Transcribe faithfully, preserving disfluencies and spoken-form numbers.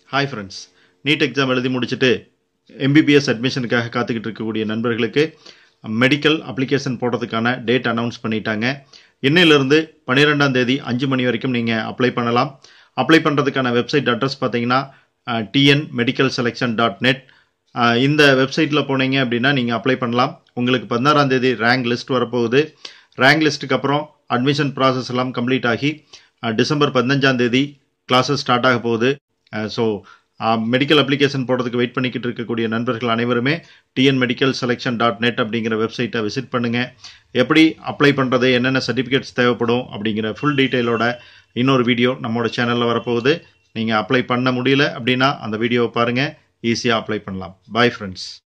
Hi friends, neet exam எழுதி முடிச்சிட்டு M B B S அட்மிஷனுக்காக காத்துக்கிட்டு இருக்கக்கூடிய நண்பர்களுக்கு மெடிக்கல் அப்ளிகேஷன் போடுறதுக்கான டேட் அனௌன்ஸ் பண்ணிட்டாங்க. இன்னையிலிருந்து பன்னிரெண்டாம் தேதி அஞ்சு மணி வரைக்கும் நீங்கள் அப்ளை பண்ணலாம். அப்ளை பண்ணுறதுக்கான வெப்சைட் அட்ரஸ் பார்த்தீங்கன்னா T N medical selection dot net. இந்த வெப்சைட்டில் போனீங்க அப்படின்னா நீங்கள் அப்ளை பண்ணலாம். உங்களுக்கு பதினாறாம் தேதி ரேங்க் லிஸ்ட் வரப்போகுது. ரேங்க் லிஸ்ட்டுக்கு அப்புறம் அட்மிஷன் ப்ராசஸ் எல்லாம் கம்ப்ளீட் ஆகி டிசம்பர் பதினஞ்சாம் தேதி கிளாஸஸ் ஸ்டார்ட் ஆக போகுது. ஸோ மெடிக்கல் அப்ளிகேஷன் போடுறதுக்கு வெயிட் பண்ணிக்கிட்டு இருக்கக்கூடிய நண்பர்கள் அனைவருமே T N medical selection dot net அப்படிங்கிற வெப்சைட்டை விசிட் பண்ணுங்கள். எப்படி அப்ளை பண்ணுறது, என்னென்ன சர்டிஃபிகேட்ஸ் தேவைப்படும் அப்படிங்கிற ஃபுல் டீட்டெயிலோட இன்னொரு வீடியோ நம்மளோட சேனலில் வரப்போகுது. நீங்கள் அப்ளை பண்ண முடியல அப்படின்னா அந்த வீடியோவை பாருங்கள், ஈஸியாக அப்ளை பண்ணலாம். Bye friends.